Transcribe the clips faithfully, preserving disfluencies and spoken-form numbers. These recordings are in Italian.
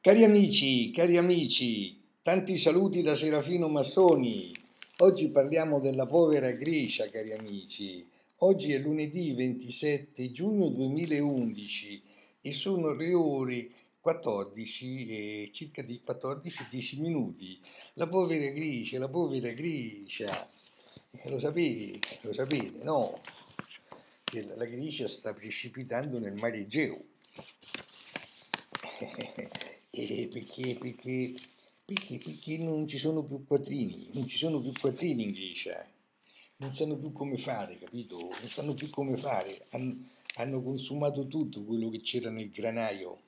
Cari amici, cari amici, tanti saluti da Serafino Massoni. Oggi parliamo della povera Grecia, cari amici. Oggi è lunedì ventisette giugno duemilaundici e sono le ore quattordici e circa di quattordici dieci minuti. La povera Grecia, la povera Grecia. Eh, Lo sapevi, lo sapete, no? Che la Grecia sta precipitando nel mare Egeo. E perché, perché, perché, perché non ci sono più quattrini, non ci sono più quattrini in Grecia, non sanno più come fare, capito? Non sanno più come fare, hanno, hanno consumato tutto quello che c'era nel granaio.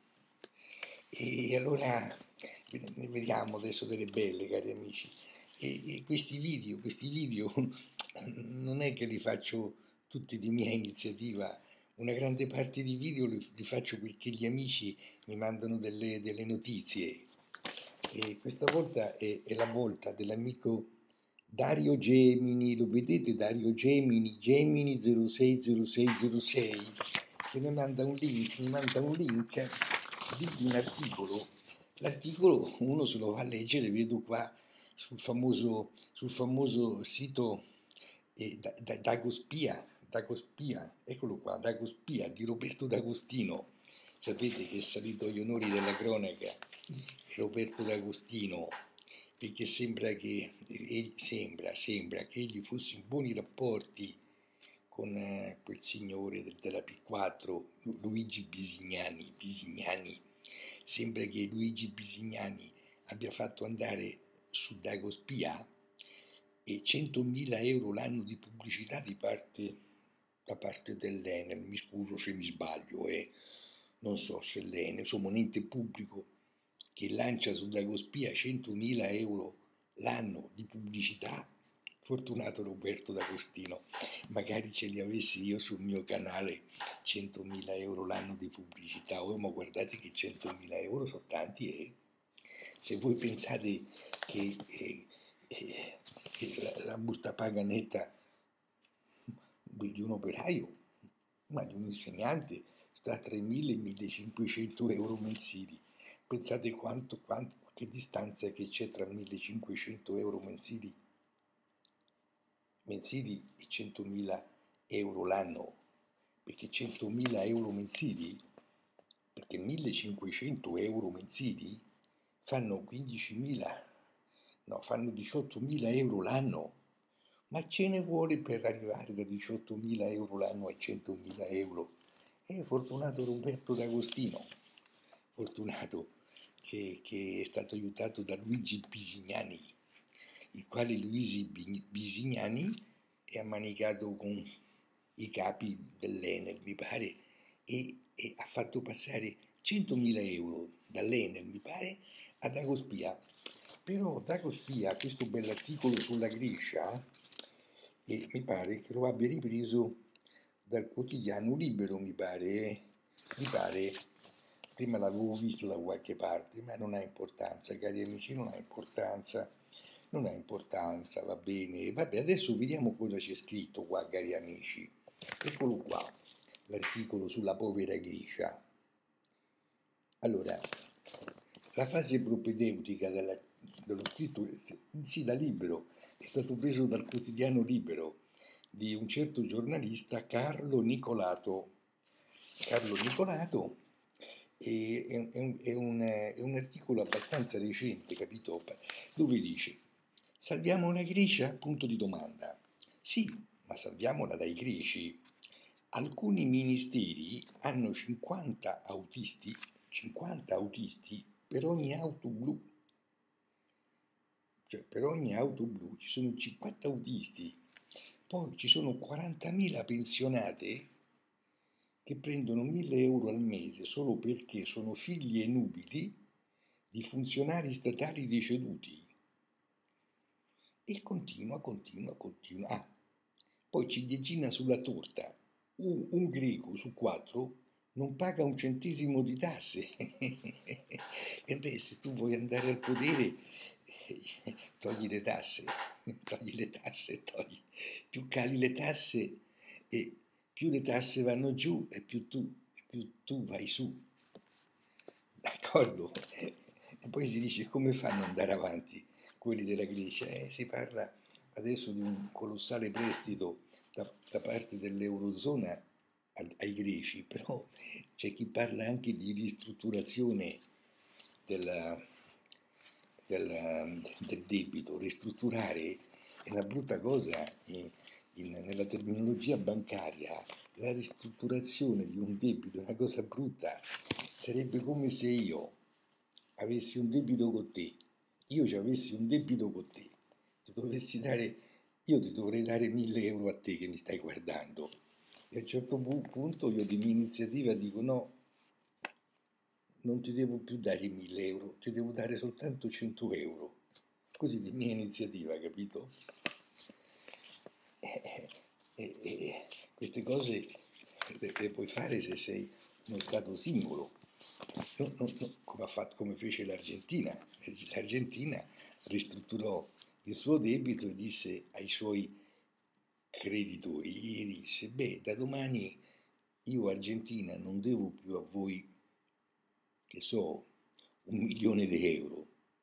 E allora ne vediamo adesso delle belle, cari amici. E, e questi video, questi video non è che li faccio tutti di mia iniziativa, una grande parte di video li, li faccio perché gli amici mi mandano delle, delle notizie. E questa volta è, è la volta dell'amico Dario Gemini, lo vedete Dario Gemini, Gemini zero sei zero sei zero sei, che mi manda un link, mi manda un link di un articolo. L'articolo uno se lo va a leggere, vedo qua sul famoso, sul famoso sito eh, da, da, Dagospia, Dagospia, eccolo qua, Dagospia di Roberto D'Agostino. Sapete che è salito agli onori della cronaca Roberto D'Agostino, perché sembra che, eh, sembra, sembra che egli fosse in buoni rapporti con eh, quel signore del, della P quattro, Luigi Bisignani, Bisignani. Sembra che Luigi Bisignani abbia fatto andare su Dagospia e centomila euro l'anno di pubblicità di parte, da parte dell'Enel, mi scuso se mi sbaglio, eh. Non so se l'Enel, insomma un ente pubblico che lancia su Dagospia centomila euro l'anno di pubblicità. Fortunato Roberto D'Agostino, magari ce li avessi io sul mio canale centomila euro l'anno di pubblicità. Oh, ma guardate che centomila euro sono tanti, eh? Se voi pensate che, eh, eh, che la, la busta paga netta di un operaio, ma di un insegnante, sta a tremila e millecinquecento euro mensili. Pensate quanto, quanto, che distanza che c'è tra millecinquecento euro mensili, mensili e centomila euro l'anno, perché centomila euro mensili, perché millecinquecento euro mensili fanno quindicimila, no, fanno diciottomila euro l'anno. Ma ce ne vuole per arrivare da diciottomila euro l'anno a centomila euro? E fortunato Roberto D'Agostino, fortunato che, che è stato aiutato da Luigi Bisignani, il quale Luigi Bisignani è ammanicato con i capi dell'Enel, mi pare, e, e ha fatto passare centomila euro dall'Enel, mi pare, a Dagospia. Però Dagospia, questo bell'articolo sulla Grecia, e mi pare che lo abbia ripreso dal quotidiano Libero, mi pare, mi pare, prima l'avevo visto da qualche parte, ma non ha importanza, cari amici, non ha importanza, non ha importanza, va bene. Vabbè, adesso vediamo cosa c'è scritto qua, cari amici. Eccolo qua, l'articolo sulla povera Grecia. Allora, la fase propedeutica della, dello scritto, sì, da Libero, è stato preso dal quotidiano Libero di un certo giornalista Carlo Nicolato. Carlo Nicolato è, è, è, un, è, un, è un articolo abbastanza recente, capito? Dove dice: salviamo la Grecia? Punto di domanda. Sì, ma salviamola dai greci. Alcuni ministeri hanno cinquanta autisti, cinquanta autisti per ogni auto blu. Cioè, per ogni auto blu ci sono cinquanta autisti, poi ci sono quarantamila pensionate che prendono mille euro al mese solo perché sono figli e nubili di funzionari statali deceduti. E continua, continua, continua. Ah, poi ciliegina sulla torta. Un, un greco su quattro non paga un centesimo di tasse. E beh, se tu vuoi andare al potere, togli le tasse, togli le tasse, togli. Più cali le tasse e più le tasse vanno giù e più tu, più tu vai su. D'accordo? poi si dice come fanno ad andare avanti quelli della Grecia? Eh, si parla adesso di un colossale prestito da, da parte dell'Eurozona al- ai greci, però c'è chi parla anche di ristrutturazione della- del, del debito. Ristrutturare è una brutta cosa in- in- nella terminologia bancaria. La ristrutturazione di un debito è una cosa brutta. Sarebbe come se io avessi un debito con te, io ci avessi un debito con te, ti dovessi dare, io ti dovrei dare mille euro a te che mi stai guardando. E a un certo punto io di mia iniziativa dico no, non ti devo più dare i mille euro, ti devo dare soltanto cento euro. Così di mia iniziativa, capito? E, e, e queste cose le, le puoi fare se sei uno Stato singolo, non, non, non, come, ha fatto, come fece l'Argentina. L'Argentina ristrutturò il suo debito e disse ai suoi creditori, gli disse, beh, da domani io Argentina non devo più a voi, che so, un milione di euro,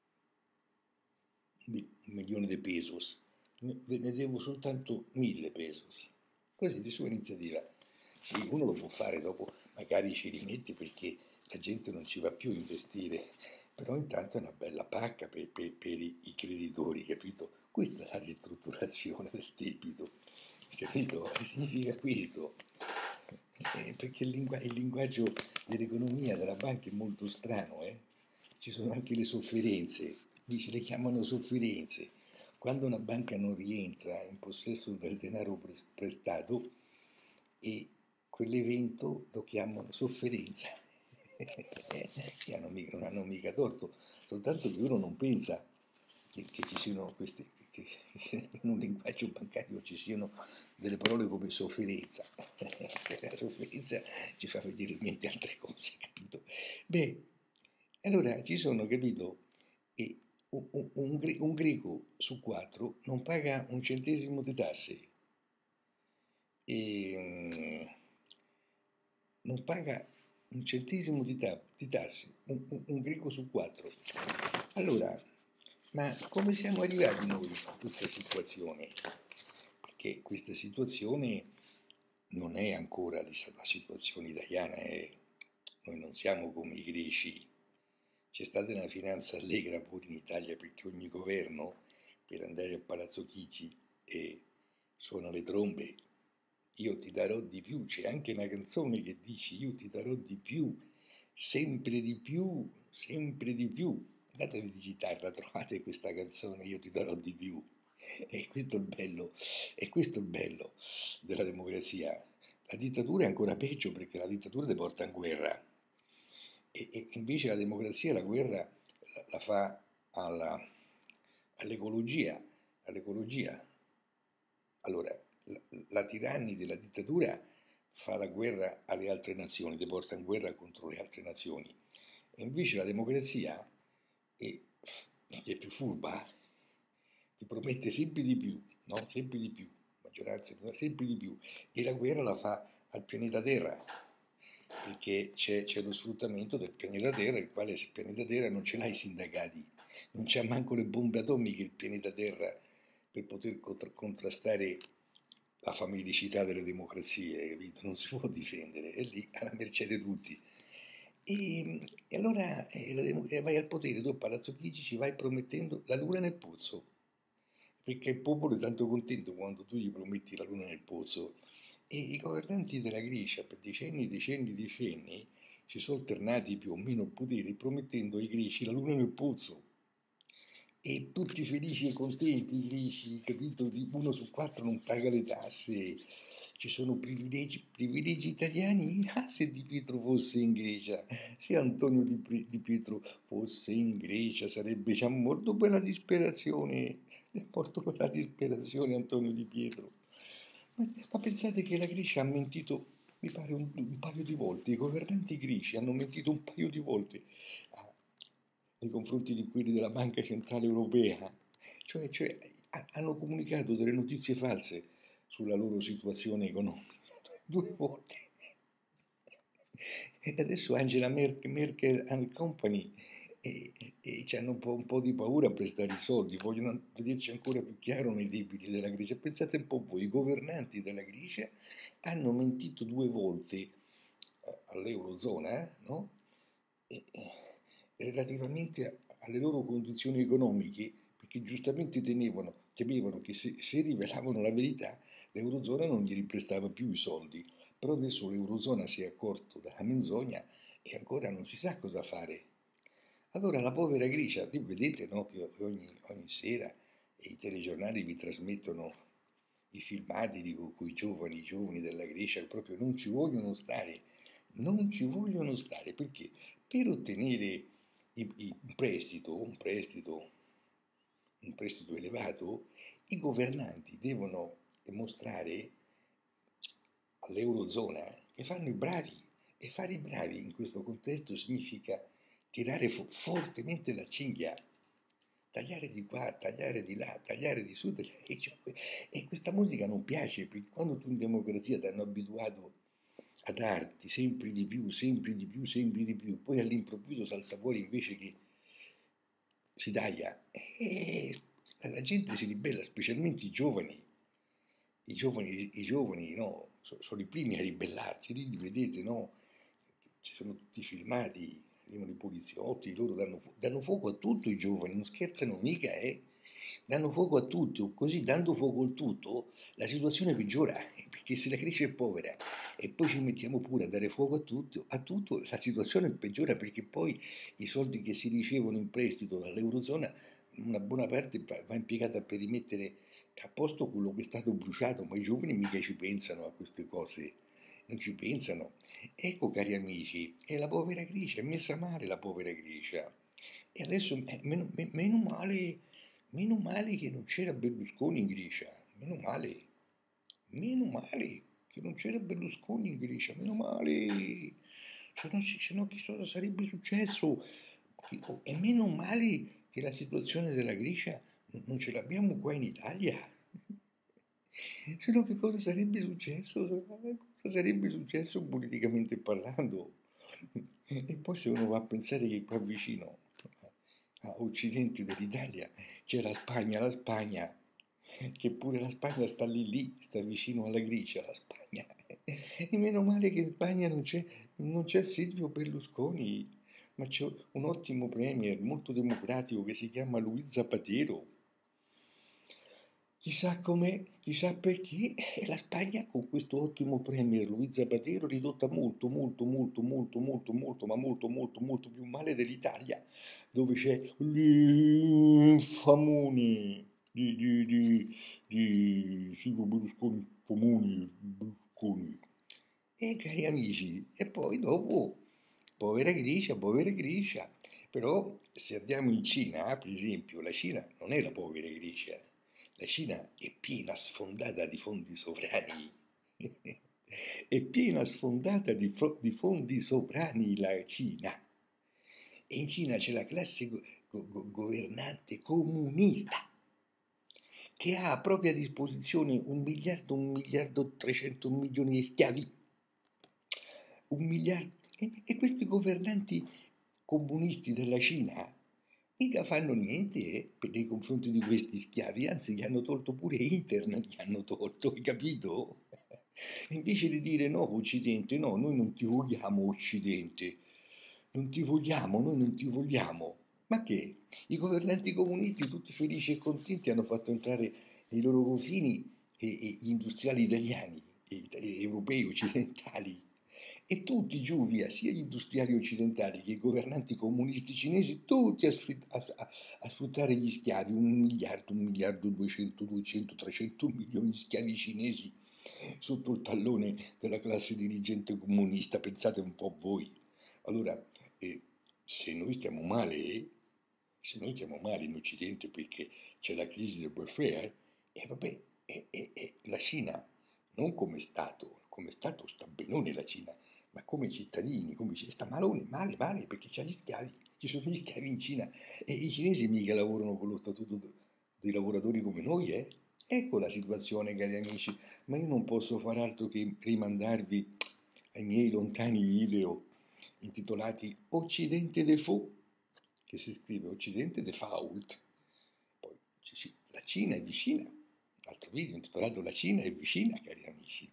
un milione di pesos, ve ne devo soltanto mille pesos. Così di sua iniziativa. Sì, uno lo può fare dopo, magari ci rimette perché la gente non ci va più a investire, però intanto è una bella pacca per, per, per i, i creditori, capito? Questa è la ristrutturazione del debito, capito? Significa questo. Eh, perché il, lingua- il linguaggio dell'economia, della banca è molto strano, eh? Ci sono anche le sofferenze, dice, le chiamano sofferenze. Quando una banca non rientra in possesso del denaro prestato, e quell'evento lo chiamano sofferenza. Che hanno mica, non hanno mica torto, soltanto che uno non pensa che, che ci siano questi, che, che in un linguaggio bancario ci siano delle parole come sofferenza. La sofferenza ci fa vedere in mente altre cose, capito? Beh, allora ci sono, capito? E un, un, un, un greco su quattro non paga un centesimo di tasse. E, um, non paga un centesimo di, ta- di tasse, un, un, un greco su quattro. Allora, ma come siamo arrivati noi a questa situazione? Perché questa situazione non è ancora la situazione italiana, è, noi non siamo come i greci. C'è stata una finanza allegra pure in Italia perché ogni governo per andare a Palazzo Chigi e suona le trombe, io ti darò di più, c'è anche una canzone che dice io ti darò di più, sempre di più, sempre di più. Andatevi di chitarra, trovate questa canzone, io ti darò di più. E questo è il bello, è questo il bello della democrazia. La dittatura è ancora peggio perché la dittatura ti porta in guerra. E, e invece la democrazia la guerra la, la fa alla, all'ecologia, all'ecologia. Allora, la, la tiranni della dittatura fa la guerra alle altre nazioni, ti porta in guerra contro le altre nazioni. E invece la democrazia, è, che è più furba, ti promette sempre di più, no? Sempre di più, maggioranza, sempre di più. E la guerra la fa al pianeta Terra, perché c'è, c'è lo sfruttamento del pianeta Terra, il quale il pianeta Terra non ce l'ha i sindacati, non c'ha manco le bombe atomiche il pianeta Terra per poter contra- contrastare la familicità delle democrazie, capito? Non si può difendere, è lì alla mercé di tutti. E, e allora eh, la demo- eh, vai al potere, tu a Palazzo Chigi ci vai promettendo la luna nel pozzo, perché il popolo è tanto contento quando tu gli prometti la luna nel pozzo. E i governanti della Grecia per decenni, decenni, decenni si sono alternati più o meno al potere promettendo ai greci la luna nel pozzo. E tutti felici e contenti, i greci, capito? Uno su quattro non paga le tasse, ci sono privilegi, privilegi italiani? Ah, se Di Pietro fosse in Grecia, se Antonio Di, Di Pietro fosse in Grecia sarebbe già morto per la disperazione, è morto per la disperazione Antonio Di Pietro. Ma, ma pensate che la Grecia ha mentito, mi pare, un, un paio di volte, i governanti greci hanno mentito un paio di volte ah, nei confronti di quelli della Banca Centrale Europea, cioè, cioè hanno comunicato delle notizie false sulla loro situazione economica due volte. E adesso Angela Merkel, Merkel and Company e, e hanno un po', un po' di paura a prestare i soldi, vogliono vederci ancora più chiaro nei debiti della Grecia. Pensate un po' voi, i governanti della Grecia hanno mentito due volte eh, all'Eurozona, eh, no? E, e, relativamente a- alle loro condizioni economiche, perché giustamente tenevano, temevano che se, se rivelavano la verità, l'Eurozona non gli riprestava più i soldi. Però adesso l'Eurozona si è accorto della menzogna e ancora non si sa cosa fare. Allora la povera Grecia, voi vedete, no, che ogni, ogni sera i telegiornali vi trasmettono i filmati di quei giovani, i giovani della Grecia che proprio non ci vogliono stare, non ci vogliono stare perché per ottenere i- i- un prestito, un prestito, un prestito elevato, i governanti devono mostrare all'Eurozona che fanno i bravi e fare i bravi in questo contesto significa tirare fo- fortemente la cinghia, tagliare di qua, tagliare di là, tagliare di su, tagliare di giù. E questa musica non piace perché quando tu in democrazia ti hanno abituato a darti sempre di più, sempre di più, sempre di più, poi all'improvviso salta fuori invece che si taglia e la gente si ribella, specialmente i giovani. I giovani, i giovani no, so- sono i primi a ribellarsi, lì li vedete, no? Ci sono tutti i filmati, arrivano i poliziotti, loro danno, fu- danno fuoco a tutto i giovani, non scherzano mica, eh? Danno fuoco a tutto, così dando fuoco al tutto la situazione peggiora, perché se la Grecia è povera e poi ci mettiamo pure a dare fuoco a tutto, a tutto la situazione peggiora perché poi i soldi che si ricevono in prestito dall'Eurozona, una buona parte va, va impiegata per rimettere a posto quello che è stato bruciato, ma i giovani mica ci pensano a queste cose, non ci pensano. Ecco, cari amici, è la povera Grecia, è messa male la povera Grecia. E adesso, eh, meno, me- meno male, meno male che non c'era Berlusconi in Grecia, meno male, meno male che non c'era Berlusconi in Grecia, meno male, se no, si- se no che cosa sarebbe successo? E meno male che la situazione della Grecia non ce l'abbiamo qua in Italia. Se no che cosa sarebbe successo? Cosa sarebbe successo politicamente parlando? E poi se uno va a pensare che qua vicino, a occidente dell'Italia, c'è la Spagna, la Spagna, che pure la Spagna sta lì lì, sta vicino alla Grecia, la Spagna. E meno male che in Spagna non c'è, non c'è Silvio Berlusconi, ma c'è un ottimo premier molto democratico che si chiama Luis Zapatero. Chissà come, chissà perché e la Spagna con questo ottimo premier Luis Zapatero ridotta molto, molto, molto, molto, molto, molto, ma molto, molto, molto più male dell'Italia, dove c'è l'infamone di, di, di, di Silvio Berlusconi, famone Berlusconi. E cari amici, e poi dopo, povera Grecia, povera Grecia. Però se andiamo in Cina, per esempio, la Cina non è la povera Grecia, la Cina è piena sfondata di fondi sovrani. È piena sfondata di, fo- di fondi sovrani la Cina. E in Cina c'è la classe go- go- governante comunista che ha a propria disposizione un miliardo, un miliardo trecento milioni di schiavi. Un miliardo. E, e questi governanti comunisti della Cina mica fanno niente eh, per- nei confronti di questi schiavi, anzi gli hanno tolto pure internet, gli hanno tolto, hai capito? Invece di dire no, Occidente, no, noi non ti vogliamo Occidente, non ti vogliamo, noi non ti vogliamo. Ma che? I governanti comunisti, tutti felici e contenti, hanno fatto entrare nei loro confini e, e gli industriali italiani, e, e europei, occidentali, e tutti giù via, sia gli industriali occidentali che i governanti comunisti cinesi, tutti a, sfrutt- a- a- a sfruttare gli schiavi, un miliardo, un miliardo, duecento, duecento, trecento milioni di schiavi cinesi sotto il tallone della classe dirigente comunista, pensate un po' voi. Allora, eh, se noi stiamo male, se noi stiamo male in Occidente perché c'è la crisi del welfare, e vabbè, e, e- e la Cina, non come Stato, come Stato sta benone la Cina, ma come cittadini, come ci sta malone, male, male, perché c'ha gli schiavi, ci sono gli schiavi in Cina e i cinesi mica lavorano con lo statuto de- dei lavoratori come noi, eh? Ecco la situazione, cari amici, ma io non posso far altro che rimandarvi ai miei lontani video intitolati Occidente Default, che si scrive Occidente default. Poi la Cina è vicina, altro video intitolato La Cina è vicina, cari amici.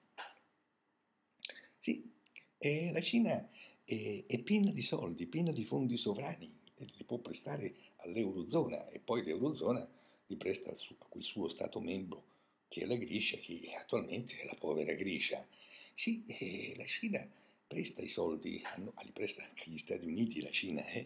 Sì, e la Cina è, è piena di soldi, piena di fondi sovrani, e li può prestare all'Eurozona e poi l'Eurozona li presta al suo, a quel suo Stato membro che è la Grecia, che attualmente è la povera Grecia. Sì, eh, la Cina presta i soldi, no, li presta anche agli Stati Uniti, la Cina, eh?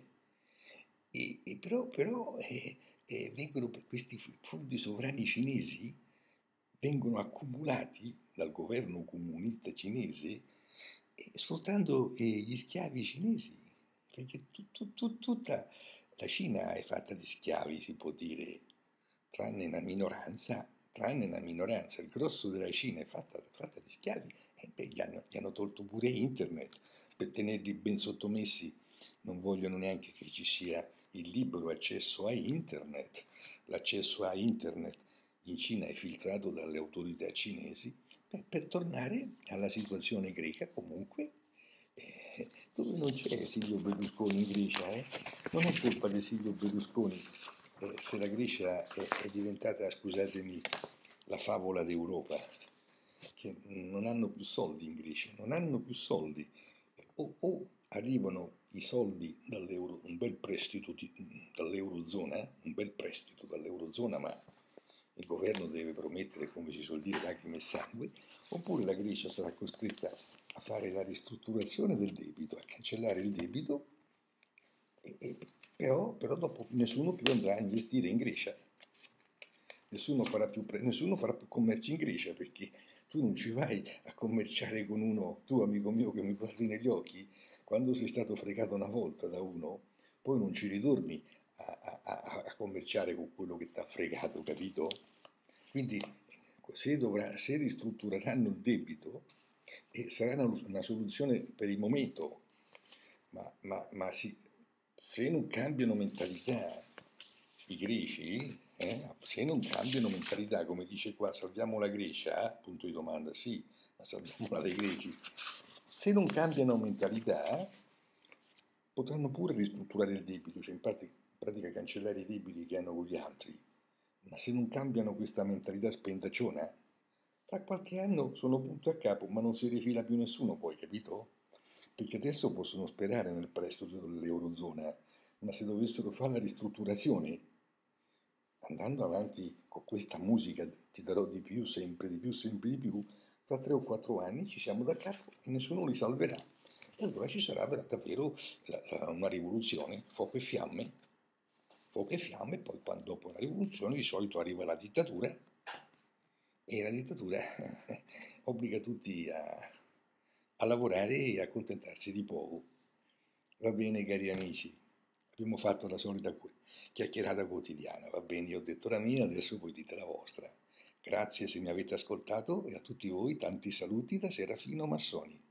E, e però, però eh, eh, vengono per questi fondi sovrani cinesi, vengono accumulati dal governo comunista cinese eh, sfruttando eh, gli schiavi cinesi, perché tu, tu, tu, tutta la Cina è fatta di schiavi, si può dire, tranne una minoranza, tranne una minoranza, il grosso della Cina è fatta, fatta di schiavi, e beh, gli hanno, gli hanno tolto pure internet per tenerli ben sottomessi, non vogliono neanche che ci sia il libero accesso a internet, l'accesso a internet in Cina è filtrato dalle autorità cinesi. Beh, per tornare alla situazione greca, comunque, eh, dove non c'è Silvio Berlusconi in Grecia, eh? Non è colpa di Silvio Berlusconi eh, se la Grecia è, è diventata, scusatemi, la favola d'Europa, che non hanno più soldi in Grecia, non hanno più soldi, o, o arrivano i soldi dall'euro, un bel prestito di, dall'Eurozona, un bel prestito dall'Eurozona, ma il governo deve promettere, come si suol dire, lacrime e sangue, oppure la Grecia sarà costretta a fare la ristrutturazione del debito, a cancellare il debito, e, e, però, però dopo nessuno più andrà a investire in Grecia, nessuno farà più, nessuno farà più commerci in Grecia, perché tu non ci vai a commerciare con uno, tu amico mio che mi guardi negli occhi, quando sei stato fregato una volta da uno, poi non ci ritorni a, a, a commerciare con quello che ti ha fregato, capito? Quindi se, dovrà, se ristruttureranno il debito, e sarà una, una soluzione per il momento, ma, ma, ma si, se non cambiano mentalità i greci, eh, se non cambiano mentalità, come dice qua, salviamo la Grecia, punto di domanda, sì, ma salviamola dai greci, se non cambiano mentalità potranno pure ristrutturare il debito, cioè in, parte, in pratica cancellare i debiti che hanno con gli altri, ma se non cambiano questa mentalità spendacciona, tra qualche anno sono punto a capo, ma non si rifila più nessuno poi, capito? Perché adesso possono sperare nel prestito dell'Eurozona, ma se dovessero fare la ristrutturazione, andando avanti con questa musica, ti darò di più, sempre di più, sempre di più, tra tre o quattro anni ci siamo da capo e nessuno li salverà. E allora ci sarà davvero la, la, una rivoluzione, fuoco e fiamme, fuoco e fiamme, poi quando, dopo la rivoluzione di solito arriva la dittatura, e la dittatura obbliga tutti a, a lavorare e a accontentarsi di poco. Va bene, cari amici, abbiamo fatto la solita chiacchierata quotidiana, va bene, io ho detto la mia, adesso voi dite la vostra. Grazie se mi avete ascoltato e a tutti voi tanti saluti da Serafino Massoni.